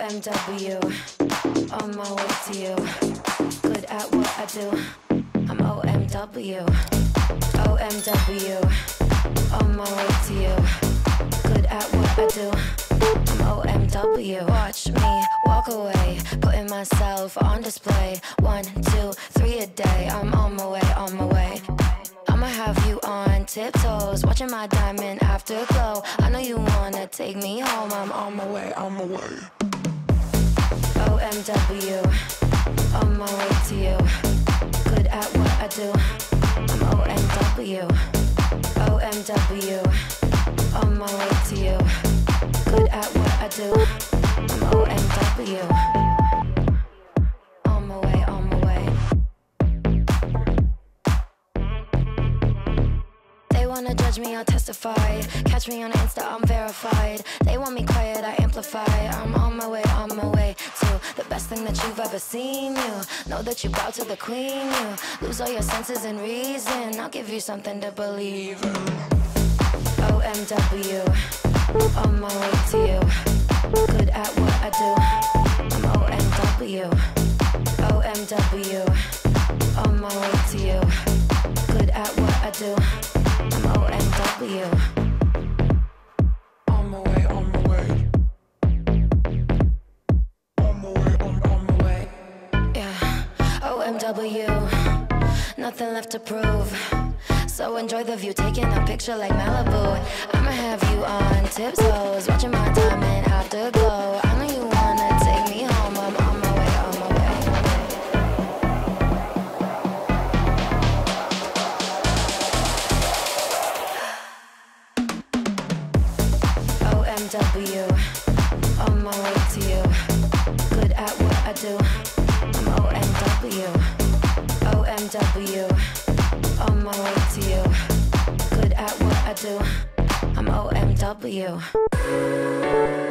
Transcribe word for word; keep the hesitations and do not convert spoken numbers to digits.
M W, on my way to you. Good at what I do, I'm O M W. O M W, on my way to you. Good at what I do, I'm O M W. Watch me walk away, putting myself on display. One, two, three a day, I'm on my way, on my way. I'ma have you on tiptoes, watching my diamond afterglow. I know you wanna take me home, I'm on my way, on my way. O M W, on my way to you. Good at what I do, I'm O M W. O M W, on my way to you. Good at what I do, I'm O M W. On my way, on my way. They wanna judge me, I'll testify. Catch me on Insta, I'm verified. They want me quiet, I amplify. I'm on my way, on my way to the best thing that you've ever seen. You know that you bow to the queen. You lose all your senses and reason. I'll give you something to believe in. O M W, on my way to you. Good at what I do, I'm O M W. O M W, on my way to you. Good at what I do, I'm O M W. On my way, on my way. On my way, on, on my way. Yeah, O M W, nothing left to prove. So enjoy the view, taking a picture like Malibu. I'ma have you on tiptoes, watching my diamond afterglow. I know you wanna take me home, I'm on my way, on my way. O M W, on my way to you. Good at what I do, I'm O M W. O M W, on my way to you. Good at what I do, I'm O M W.